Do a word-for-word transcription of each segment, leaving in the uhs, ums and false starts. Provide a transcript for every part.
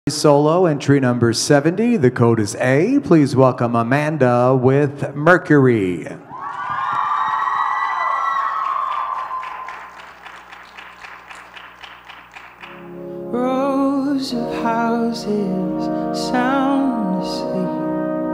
Solo, entry number seventy. The code is A. Please welcome Amanda with Mercury. Rows of houses sound asleep.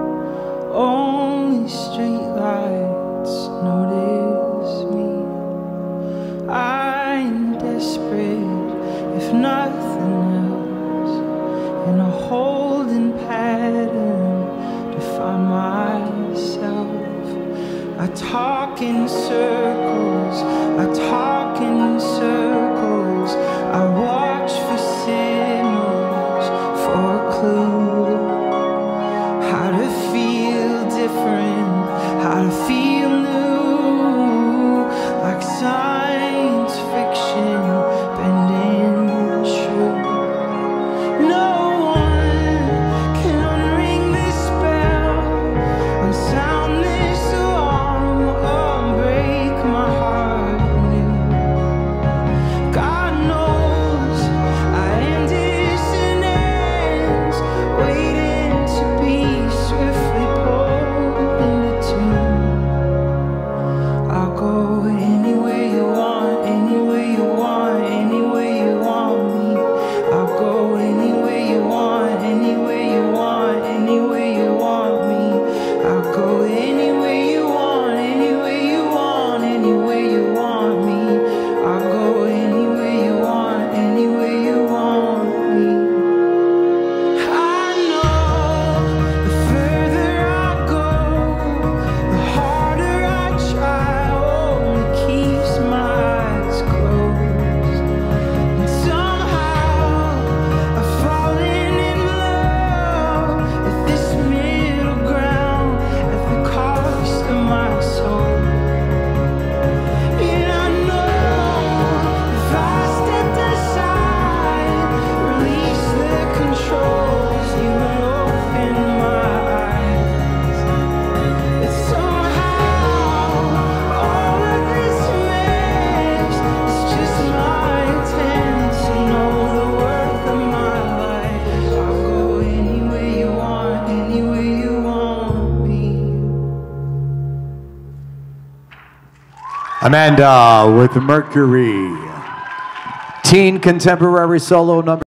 Only streetlights notice me. I'm desperate, if nothing else, in a holding pattern to find myself. I talk in circles, I talk in circles, I watch for signals, for a clue. How to feel different, how to feel new, like science fiction bending true. No one can unring this spell, unsound this alarm, unbreak my heart new. God knows I am dissonance, waiting to be swiftly pulled into tune. I'll go anywhere you want, anywhere you want, anywhere you want me. I'll go anywhere you want, anywhere you want, anywhere you want me. I'll go anywhere you want, anywhere you want, anywhere you want me. I'll go anywhere you want, anywhere you want me. I know the further I go, the harder I try, only keeps my eyes closed. And somehow I've fallen in love with this middle ground at the cost of my soul. And I know if I stepped aside, release the controls, you will open my eyes. But somehow all of this mess is just my intent to know the worth of my life. I'll go anywhere you want, anywhere you want me. Amanda with Mercury. Teen Contemporary Solo number